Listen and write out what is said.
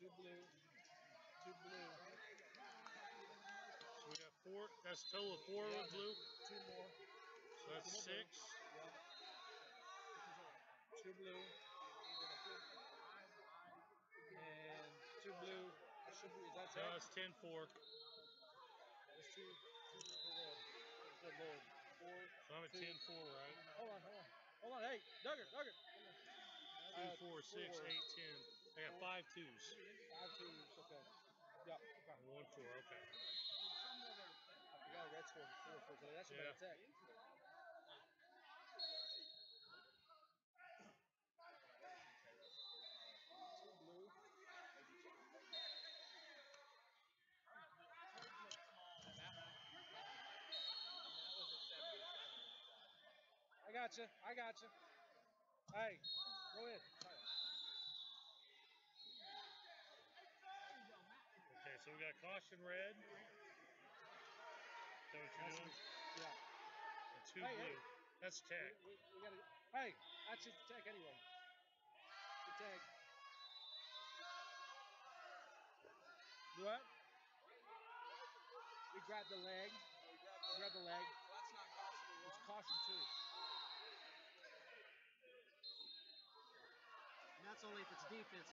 Two blue. Two blue. So we got 4. That's a total of 4 with blue. 2 more. So that's 6. Yeah. 2 blue. And 2 blue. That should be, is that No, 10? that's 10-4. There's two for red. Good Lord. 4. So I'm at 10-4, right? Hold on. Hey, Duggar. 2, 4, 6, 8, 10. I got 5 twos. 5 twos. Okay. Yeah. Okay. 1, 4. Okay. I forgot red scored 4 for today. That's about attack. Two blue. I got you. Hey, go ahead. Okay, so we got caution red. Is that what you're doing? Yeah. And 2 blue. Hey. That's tech. We gotta. Hey, that's just tech anyway. The tag. What? We grabbed the leg. Grab the leg. So that's not caution. It's caution too. And that's only if it's defense.